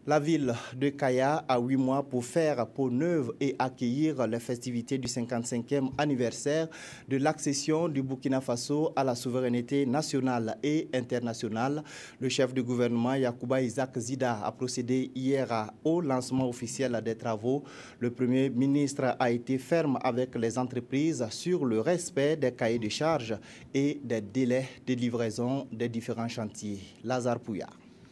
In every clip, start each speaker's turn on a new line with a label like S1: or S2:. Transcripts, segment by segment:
S1: La ville de Kaya a 8 mois pour faire peau neuve et accueillir les festivités du 55e anniversaire de l'accession du Burkina Faso à la souveraineté nationale et internationale. Le chef du gouvernement, Yacouba Isaac Zida, a procédé hier au lancement officiel des travaux. Le Premier ministre a été ferme avec les entreprises sur le respect des cahiers de charges et des délais de livraison des différents chantiers. Lazare Pouya.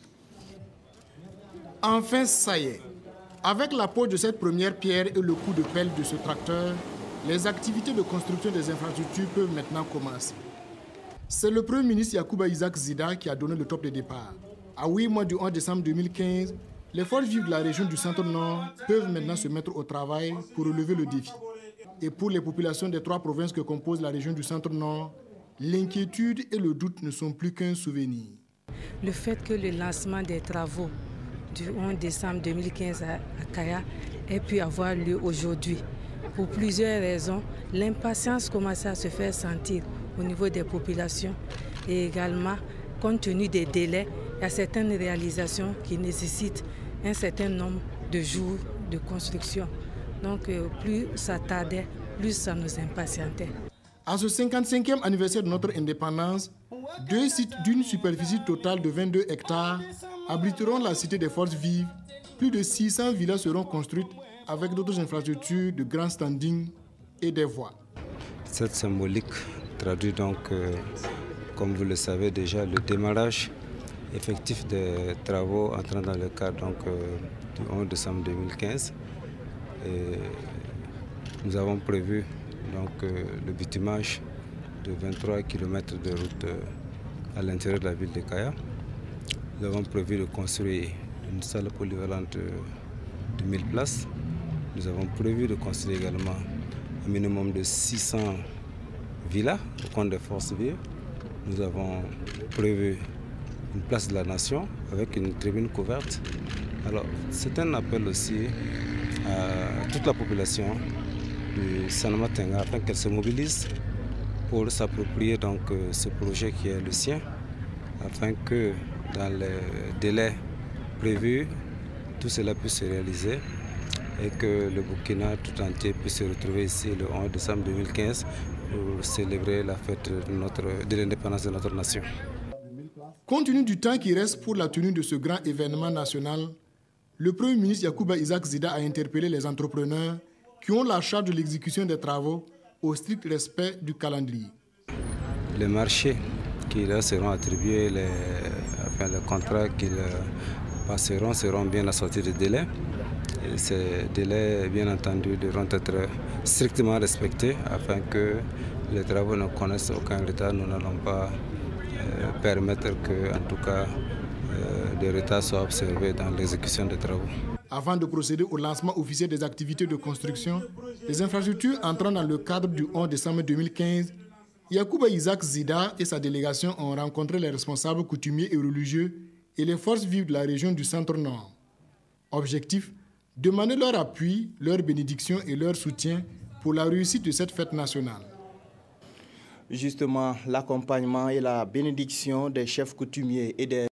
S2: Enfin, ça y est. Avec l'apport de cette première pierre et le coup de pelle de ce tracteur, les activités de construction des infrastructures peuvent maintenant commencer. C'est le Premier ministre Yacouba Isaac Zida qui a donné le top de départ. À 8 mois du 11 décembre 2015, les forces vives de la région du Centre-Nord peuvent maintenant se mettre au travail pour relever le défi. Et pour les populations des 3 provinces que compose la région du Centre-Nord, l'inquiétude et le doute ne sont plus qu'un souvenir.
S3: Le fait que le lancement des travaux du 11 décembre 2015 à Kaya ait pu avoir lieu aujourd'hui. Pour plusieurs raisons, l'impatience commence à se faire sentir au niveau des populations et également, compte tenu des délais, il y a certaines réalisations qui nécessitent un certain nombre de jours de construction. Donc plus ça tardait, plus ça nous impatientait.
S2: À ce 55e anniversaire de notre indépendance, 2 sites d'une superficie totale de 22 hectares abriteront la cité des forces vives. Plus de 600 villas seront construites avec d'autres infrastructures de grand standing et des voies.
S4: Cette symbolique traduit donc, comme vous le savez déjà, le démarrage effectif des travaux entrant dans le cadre du 11 décembre 2015. Et nous avons prévu le bitumage de 23 km de route à l'intérieur de la ville de Kaya. Nous avons prévu de construire une salle polyvalente de 1000 places. Nous avons prévu de construire également un minimum de 600 villas au compte des forces vives. Nous avons prévu une place de la nation avec une tribune couverte. Alors, c'est un appel aussi à toute la population du Sanama-Tenga afin qu'elle se mobilise pour s'approprier ce projet qui est le sien, afin que dans les délais prévus, tout cela puisse se réaliser et que le Burkina tout entier puisse se retrouver ici le 11 décembre 2015 pour célébrer la fête de l'indépendance de notre nation.
S2: Compte tenu du temps qui reste pour la tenue de ce grand événement national, le Premier ministre Yacouba Isaac Zida a interpellé les entrepreneurs qui ont la charge de l'exécution des travaux au strict respect du calendrier.
S4: Les marchés qui leur seront attribués, les contrats qu'ils passeront seront bien assortis de délais. Et ces délais, bien entendu, devront être strictement respectés afin que les travaux ne connaissent aucun retard. Nous n'allons pas permettre que, en tout cas, des retards soient observés dans l'exécution des travaux.
S2: Avant de procéder au lancement officiel des activités de construction, les infrastructures entrant dans le cadre du 11 décembre 2015, Yacouba Isaac Zida et sa délégation ont rencontré les responsables coutumiers et religieux et les forces vives de la région du Centre-Nord. Objectif, demander leur appui, leur bénédiction et leur soutien pour la réussite de cette fête nationale.
S1: Justement, l'accompagnement et la bénédiction des chefs coutumiers et des